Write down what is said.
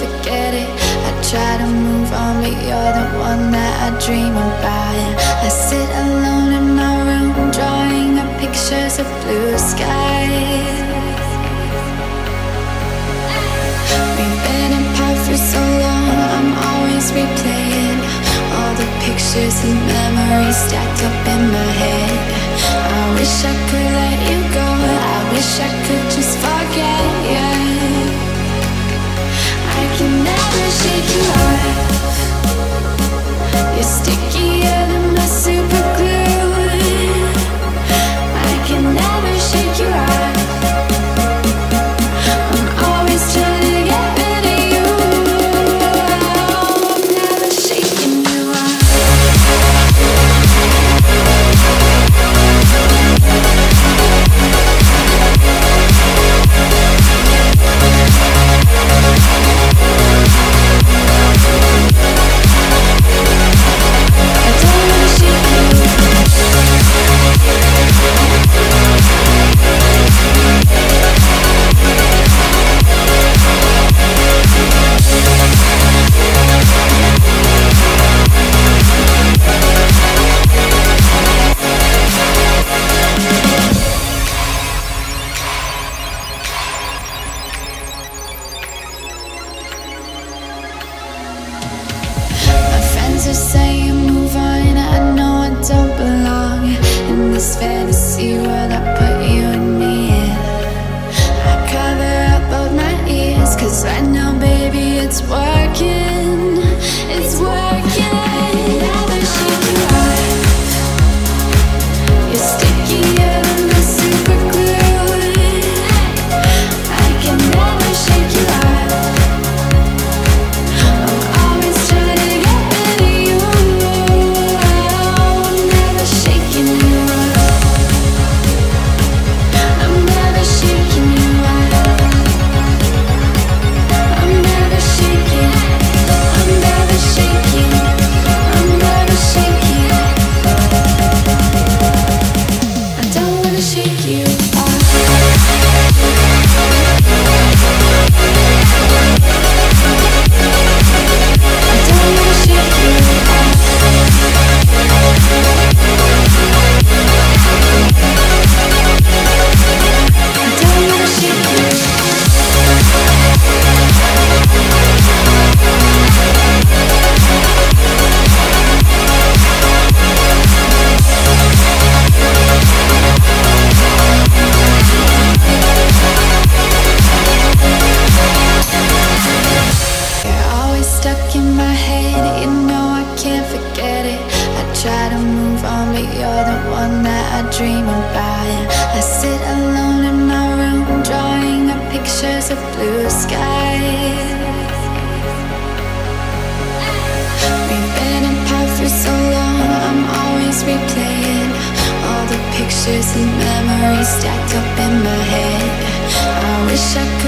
forget it. I try to move on, but you're the one that I dream about. I sit alone in my room, drawing up pictures of blue skies. We've been apart for so long, I'm always replaying all the pictures and memories stacked up in my head. I wish I could let you go, I wish I could just forget you. I can never shake you off. You're stickier than my super glue. I can never shake you off. I'm always trying to get rid of you. I'm never shaking you off. Are saying move on, I know I don't belong in this fantasy world I put you and me in. I cover up both my ears, cause I know, baby, it's working. It's working. Never shake you off. You're stickier than the super glue. I can never shake you off. Dream about. I sit alone in my room, drawing up pictures of blue skies. We've been apart for so long, I'm always replaying all the pictures and memories stacked up in my head. I wish I could